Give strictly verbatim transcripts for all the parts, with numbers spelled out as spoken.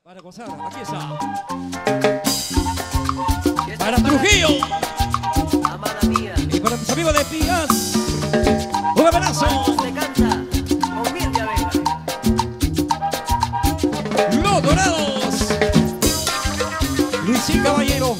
Para gozar, aquí está. Para Trujillo. Amada mía. Y para tus amigos de Pigas. Un abrazo. Se canta con Mirtia Vega. Los Dorados. Luisín Caballero.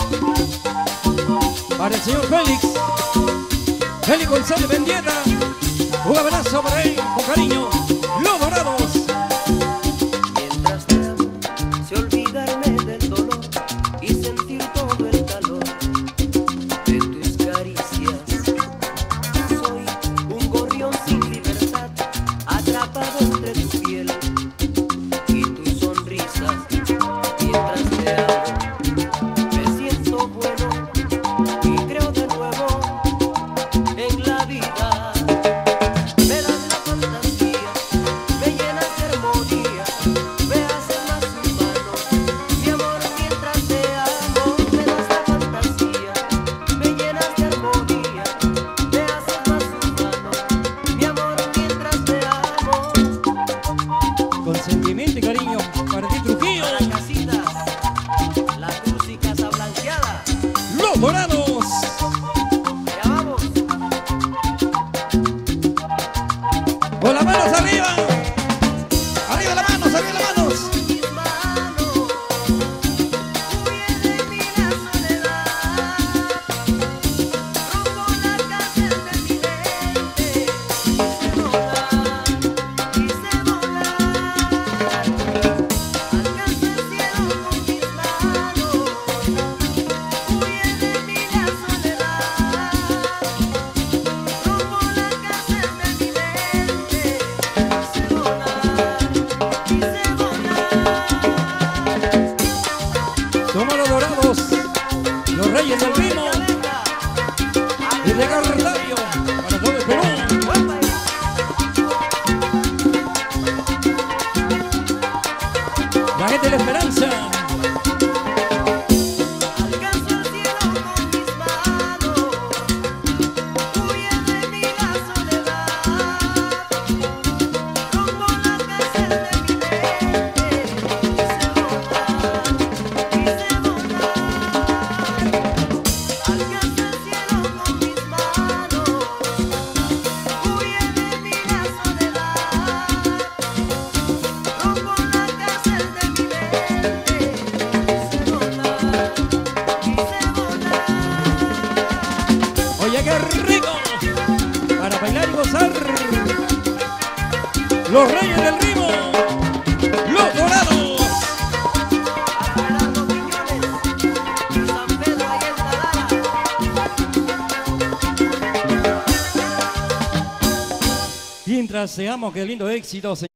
Para el señor Félix. Félix González Mendieta. Un abrazo para él, con cariño. Los Dorados. Mientras te amo, sé olvidarme del dolor y sentir todo el calor de tus caricias. Soy un gorrión sin libertad, atrapado entre tu piel y tus sonrisas. Mientras te amo, me siento bueno y creo de nuevo en la vida. Me das la fantasía, me llenas de armonía, me haces más humano, mi amor, mientras te amo. Me das la fantasía, me llenas de armonía, me haces más humano, mi amor, mientras te amo. Con sentimiento y cariño para ti, Trujillo. Para Casitas, La Cruz y Casa Blanqueada, Los Dorados. allá vamos. Con las manos arriba. Arriba las manos, arriba las manos. Mis manos, huye de mí la soledad, rompo la cárcel de mi mente, quise volar, quise volar, alcanza el cielo con mis manos, huye de mí la soledad, rompo la cárcel de mi mente, quise volar, quise volar. Somos los Dorados, los Reyes del Ritmo. Y de Cartavio para todo el Perú. La gente de la esperanza. Alcanzo el cielo con mis manos, huye de mí la soledad, rompo la cárcel de mi mente, quise volar, quise volar. Alcanzo el cielo con mis manos, huye de mí la soledad, rompo la cárcel de mi mente, quise volar, quise volar. Oye, qué rico. Para bailar y gozar. Los Reyes del Ritmo. Los Dorados. Fernando Quiñones, San Pedro y el Talara. Mientras seamos, qué lindo éxito, señor.